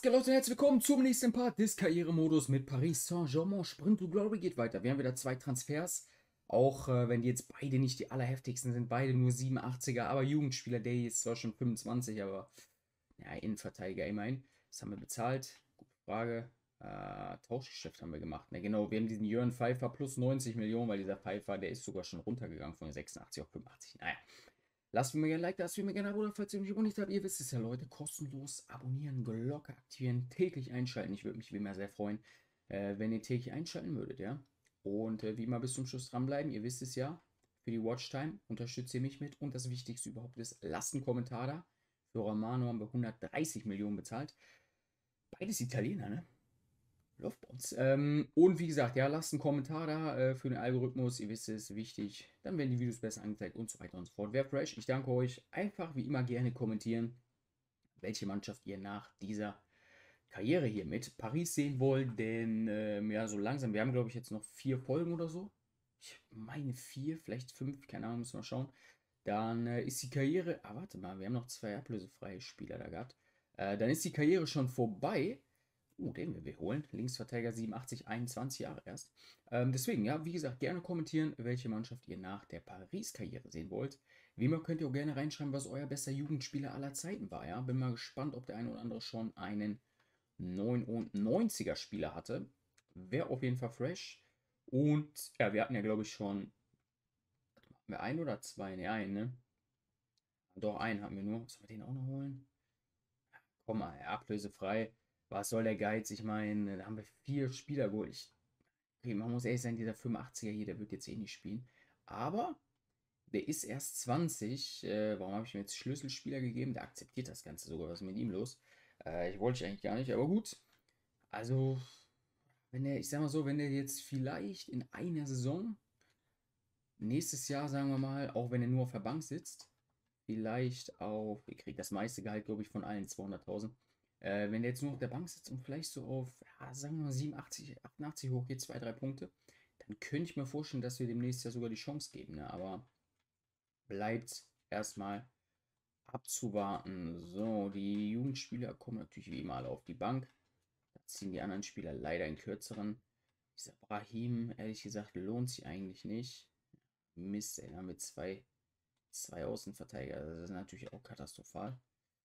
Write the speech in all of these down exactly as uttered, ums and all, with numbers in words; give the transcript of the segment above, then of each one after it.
geht, Leute, und herzlich willkommen zum nächsten Part des Karrieremodus mit Paris Saint-Germain. Sprint to Glory geht weiter. Wir haben wieder zwei Transfers. Auch äh, wenn die jetzt beide nicht die allerheftigsten sind, beide nur siebenundachtziger, aber Jugendspieler, der hier ist zwar schon fünfundzwanzig, aber ja, Innenverteidiger immerhin. Das haben wir bezahlt. Gute Frage. Äh, Tauschgeschäft haben wir gemacht. Ne, genau, wir haben diesen Jörn Pfeiffer plus neunzig Millionen, weil dieser Pfeiffer, der ist sogar schon runtergegangen von sechsundachtzig auf fünfundachtzig. Naja. Lasst mir gerne ein Like, lasst mir gerne ein Abo, falls ihr mich abonniert habt. Ihr wisst es ja, Leute. Kostenlos abonnieren, Glocke aktivieren, täglich einschalten. Ich würde mich wie immer sehr freuen, äh, wenn ihr täglich einschalten würdet, ja. Und äh, wie immer bis zum Schluss dranbleiben. Ihr wisst es ja. Für die Watchtime unterstützt ihr mich mit. Und das Wichtigste überhaupt ist, lasst einen Kommentar da. Für Romano haben wir hundertdreißig Millionen bezahlt. Beides Italiener, ne? Läuft bei uns. Ähm, und wie gesagt, ja, lasst einen Kommentar da äh, für den Algorithmus. Ihr wisst es, wichtig. Dann werden die Videos besser angezeigt und so weiter und so fort. Wer fresh, ich danke euch. Einfach wie immer gerne kommentieren, welche Mannschaft ihr nach dieser Karriere hier mit Paris sehen wollt. Denn ähm, ja, so langsam, wir haben glaube ich jetzt noch vier Folgen oder so. Ich meine vier, vielleicht fünf, keine Ahnung, müssen wir mal schauen. Dann äh, ist die Karriere, ah warte mal, wir haben noch zwei ablösefreie Spieler da gehabt. Äh, dann ist die Karriere schon vorbei. Uh, den werden wir holen. Linksverteidiger siebenundachtzig, einundzwanzig Jahre erst. Ähm, deswegen, ja, wie gesagt, gerne kommentieren, welche Mannschaft ihr nach der Paris-Karriere sehen wollt. Wie immer könnt ihr auch gerne reinschreiben, was euer bester Jugendspieler aller Zeiten war. Ja? Bin mal gespannt, ob der eine oder andere schon einen neunundneunziger Spieler hatte. Wäre auf jeden Fall fresh. Und ja, wir hatten ja, glaube ich, schon hatten wir einen oder zwei? Ne, einen, ne? Doch, einen haben wir nur. Sollen wir den auch noch holen? Komm mal, ja, ablösefrei. Was soll der Geiz? Ich meine, da haben wir vier Spieler geholt. Ich, okay, man muss ehrlich sein, dieser fünfundachtziger hier, der wird jetzt eh nicht spielen. Aber der ist erst zwanzig. Äh, warum habe ich mir jetzt Schlüsselspieler gegeben? Der akzeptiert das Ganze sogar. Was ist mit ihm los? Äh, ich wollte ich eigentlich gar nicht, aber gut. Also, wenn der, ich sag mal so, wenn der jetzt vielleicht in einer Saison, nächstes Jahr, sagen wir mal, auch wenn er nur auf der Bank sitzt, vielleicht auf, ihr kriegt das meiste Gehalt, glaube ich, von allen zweihunderttausend. Äh, wenn der jetzt nur auf der Bank sitzt und vielleicht so auf, ja, sagen wir mal siebenundachtzig, achtundachtzig hochgeht, zwei, drei Punkte, dann könnte ich mir vorstellen, dass wir demnächst ja sogar die Chance geben. Ne? Aber bleibt erstmal abzuwarten. So, die Jugendspieler kommen natürlich wie immer alle auf die Bank. Da ziehen die anderen Spieler leider in kürzeren. Dieser Brahim, ehrlich gesagt, lohnt sich eigentlich nicht. Mist, ey, da haben wir zwei, zwei Außenverteidiger. Das ist natürlich auch katastrophal.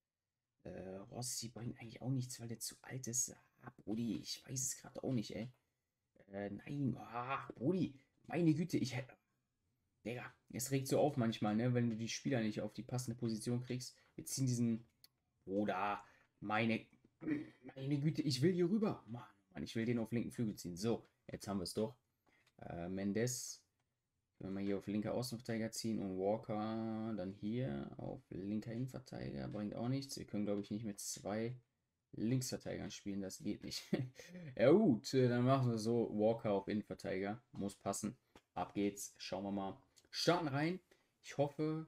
Äh, Rossi bringt eigentlich auch nichts, weil der zu alt ist. Ah, Brudi, ich weiß es gerade auch nicht, ey. Äh, nein, ach, Brudi, meine Güte, ich hätte. Digga, es regt so auf manchmal, ne, wenn du die Spieler nicht auf die passende Position kriegst. Wir ziehen diesen. Bruder, meine. Meine Güte, ich will hier rüber. Mann, Mann, ich will den auf linken Flügel ziehen. So, jetzt haben wir es doch. Äh, Mendes. Wenn wir hier auf linker Außenverteidiger ziehen und Walker dann hier auf linker Innenverteidiger, bringt auch nichts. Wir können, glaube ich, nicht mit zwei Linksverteidigern spielen, das geht nicht. Ja gut, äh, dann machen wir so, Walker auf Innenverteidiger, muss passen. Ab geht's, schauen wir mal. Starten rein. Ich hoffe,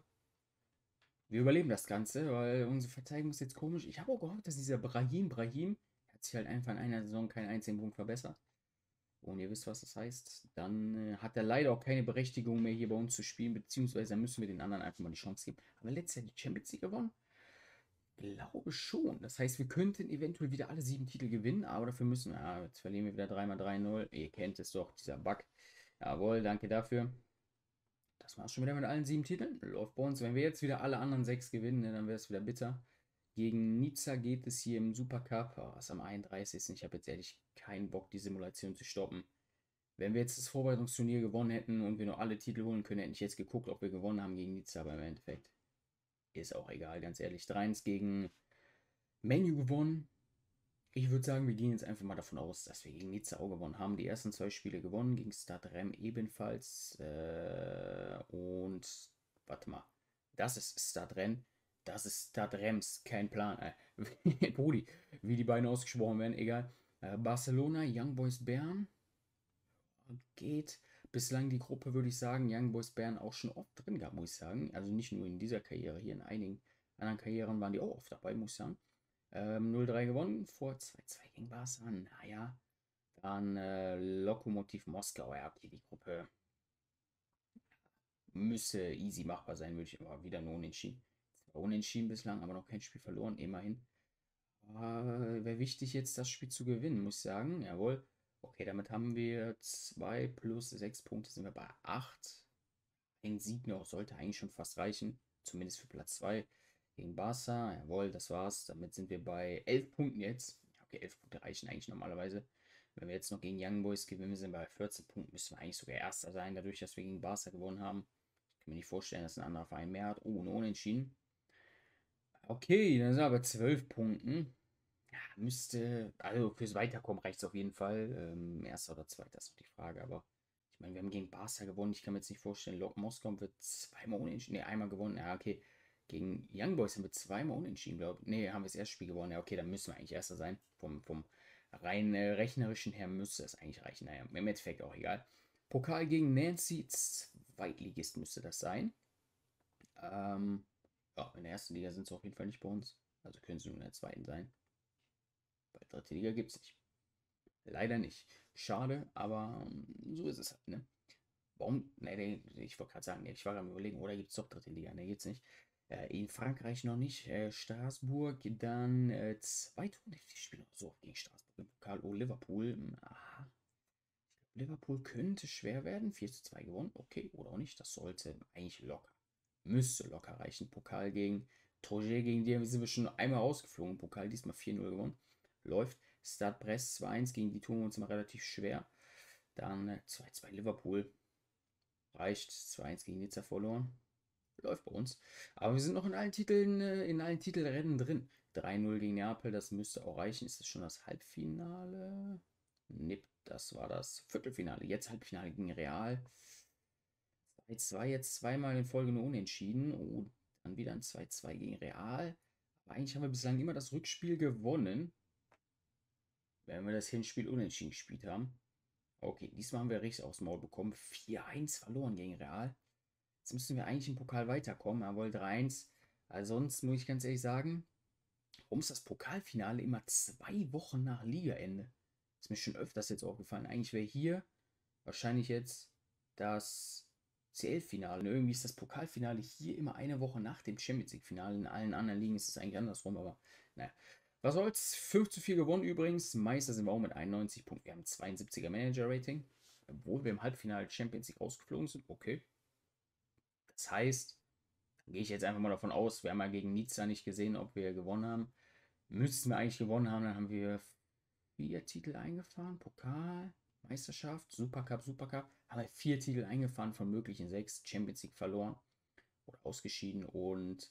wir überleben das Ganze, weil unsere Verteidigung ist jetzt komisch. Ich habe auch gehofft, dass dieser Brahim, Brahim, hat sich halt einfach in einer Saison keinen einzigen Punkt verbessert. Und ihr wisst, was das heißt. Dann äh, hat er leider auch keine Berechtigung mehr hier bei uns zu spielen, beziehungsweise dann müssen wir den anderen einfach mal die Chance geben. Haben wir letztes Jahr die Champions League gewonnen? Glaube schon. Das heißt, wir könnten eventuell wieder alle sieben Titel gewinnen, aber dafür müssen wir. Ja, jetzt verlieren wir wieder drei mal drei null. Ihr kennt es doch, dieser Bug. Jawohl, danke dafür. Das war's schon wieder mit allen sieben Titeln. Läuft bei uns. Wenn wir jetzt wieder alle anderen sechs gewinnen, ne, dann wäre es wieder bitter. Gegen Nizza geht es hier im Supercup. Oh, ist am einunddreißigsten Ich habe jetzt ehrlich keinen Bock, die Simulation zu stoppen. Wenn wir jetzt das Vorbereitungsturnier gewonnen hätten und wir noch alle Titel holen können, hätte ich jetzt geguckt, ob wir gewonnen haben gegen Nizza, aber im Endeffekt ist auch egal, ganz ehrlich. drei eins gegen Menu gewonnen. Ich würde sagen, wir gehen jetzt einfach mal davon aus, dass wir gegen Nizza auch gewonnen haben. Die ersten zwei Spiele gewonnen, gegen Stadrem ebenfalls. Äh, und warte mal, das ist Stadren, das ist Stadrems, kein Plan. Äh. Brudi, wie die beiden ausgesprochen werden, egal. Äh, Barcelona, Young Boys Bern, geht. Bislang die Gruppe, würde ich sagen, Young Boys Bern auch schon oft drin gehabt, muss ich sagen. Also nicht nur in dieser Karriere, hier in einigen anderen Karrieren waren die auch oft dabei, muss ich sagen. Ähm, null drei gewonnen, vor zwei zwei gegen Barca. Naja, dann äh, Lokomotiv Moskau. Ja, okay, die Gruppe müsste easy machbar sein, würde ich aber wieder nur unentschieden. Zwar unentschieden bislang, aber noch kein Spiel verloren, immerhin. Äh, Wäre wichtig, jetzt das Spiel zu gewinnen, muss ich sagen. Jawohl. Okay, damit haben wir zwei plus sechs Punkte, sind wir bei acht. Ein Sieg noch sollte eigentlich schon fast reichen. Zumindest für Platz zwei gegen Barca. Jawohl, das war's. Damit sind wir bei elf Punkten jetzt. Okay, elf Punkte reichen eigentlich normalerweise. Wenn wir jetzt noch gegen Young Boys gewinnen, wir sind bei vierzehn Punkten, müssen wir eigentlich sogar Erster sein, dadurch, dass wir gegen Barca gewonnen haben. Ich kann mir nicht vorstellen, dass ein anderer Verein mehr hat. Oh, ein Unentschieden. Okay, dann sind wir bei zwölf Punkten. Ja, müsste, also fürs Weiterkommen reicht es auf jeden Fall. Ähm, erster oder zweiter ist noch die Frage, aber ich meine, wir haben gegen Barca gewonnen. Ich kann mir jetzt nicht vorstellen, Lok Moskau wird zweimal unentschieden. Ne, einmal gewonnen. Ja, okay. Gegen Young Boys haben wir zweimal unentschieden, glaube ich. Ne, haben wir das erste Spiel gewonnen. Ja, okay, dann müssen wir eigentlich Erster sein. Vom, vom rein äh, rechnerischen her müsste das eigentlich reichen. Naja, im Endeffekt auch egal. Pokal gegen Nancy, Zweitligist müsste das sein. Ähm, ja, in der ersten Liga sind sie auf jeden Fall nicht bei uns. Also können sie nur in der zweiten sein. Weil dritte Liga gibt es nicht. Leider nicht. Schade, aber ähm, so ist es halt, ne? Warum? Ne, ne, ich wollte gerade sagen, ne, ich war am überlegen, oder gibt es doch dritte Liga? Ne, gibt's nicht. Äh, in Frankreich noch nicht. Äh, Straßburg, dann äh, zwei Tore. Die spielen auch so oft gegen Straßburg im Pokal. Oh, Liverpool. Hm, aha. Liverpool könnte schwer werden. vier zu zwei gewonnen. Okay, oder auch nicht. Das sollte eigentlich locker. Müsste locker reichen. Pokal gegen Trojet, gegen die sind wir schon einmal rausgeflogen. Pokal diesmal vier null gewonnen. Läuft. Stade Brest zwei eins, gegen die tun wir uns immer relativ schwer. Dann äh, zwei zwei Liverpool. Reicht. zwei eins gegen Nizza verloren. Läuft bei uns. Aber wir sind noch in allen Titeln, äh, in allen Titelrennen drin. drei null gegen Neapel, das müsste auch reichen. Ist das schon das Halbfinale? Nipp, das war das Viertelfinale. Jetzt Halbfinale gegen Real. zwei zwei, jetzt zweimal in Folge nur unentschieden. Oh, dann wieder ein zwei zwei gegen Real. Aber eigentlich haben wir bislang immer das Rückspiel gewonnen, wenn wir das Hinspiel unentschieden gespielt haben. Okay, diesmal haben wir richtig aufs Maul bekommen. vier eins verloren gegen Real. Jetzt müssen wir eigentlich im Pokal weiterkommen. Jawohl, drei eins. Also sonst muss ich ganz ehrlich sagen, warum ist das Pokalfinale immer zwei Wochen nach Ligaende? Ist mir schon öfters jetzt aufgefallen. Eigentlich wäre hier wahrscheinlich jetzt das C L-Finale. Irgendwie ist das Pokalfinale hier immer eine Woche nach dem Champions League-Finale. In allen anderen Ligen ist es eigentlich andersrum, aber naja. Was soll's? fünf zu vier gewonnen übrigens. Meister sind wir auch mit einundneunzig Punkten. Wir haben zweiundsiebziger Manager-Rating. Obwohl wir im Halbfinale Champions League rausgeflogen sind. Okay. Das heißt, gehe ich jetzt einfach mal davon aus, wir haben ja gegen Nizza nicht gesehen, ob wir gewonnen haben. Müssten wir eigentlich gewonnen haben, dann haben wir vier Titel eingefahren. Pokal, Meisterschaft, Supercup, Supercup. Haben wir vier Titel eingefahren von möglichen sechs. Champions League verloren oder ausgeschieden. Und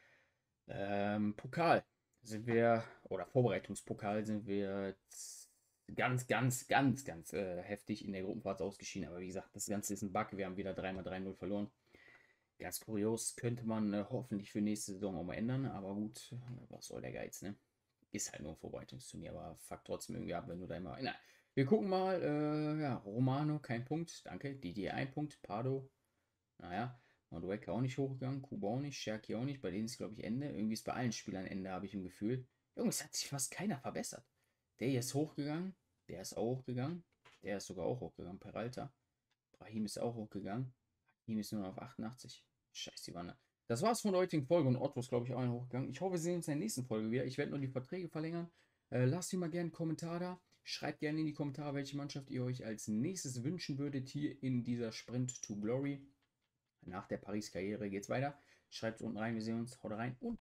ähm, Pokal sind wir, oder Vorbereitungspokal sind wir ganz, ganz, ganz, ganz äh, heftig in der Gruppenphase ausgeschieden. Aber wie gesagt, das Ganze ist ein Bug. Wir haben wieder dreimal drei null verloren. Ganz kurios, könnte man äh, hoffentlich für nächste Saison auch mal ändern, aber gut, was soll der Geiz, ne? Ist halt nur ein Vorbereitungsturnier, aber fuck trotzdem irgendwie ab, wenn du da immer. Na, wir gucken mal, äh, ja, Romano, kein Punkt, danke. Didier ein Punkt, Pardo, naja, Madueke auch nicht hochgegangen, Kuba auch nicht, Cherki auch nicht, bei denen ist, glaube ich, Ende. Irgendwie ist bei allen Spielern Ende, habe ich im Gefühl. Jungs, hat sich fast keiner verbessert. Der hier ist hochgegangen, der ist auch hochgegangen, der ist sogar auch hochgegangen, Peralta. Brahim ist auch hochgegangen. Hakim ist nur noch auf achtundachtzig. Scheiß die Wanne. Das war's von der heutigen Folge und Otto ist, glaube ich, auch noch hochgegangen. Ich hoffe, wir sehen uns in der nächsten Folge wieder. Ich werde nur die Verträge verlängern. Äh, lasst mir mal gerne einen Kommentar da. Schreibt gerne in die Kommentare, welche Mannschaft ihr euch als nächstes wünschen würdet hier in dieser Sprint to Glory. Nach der Paris-Karriere geht's weiter. Schreibt unten rein, wir sehen uns. Haut rein und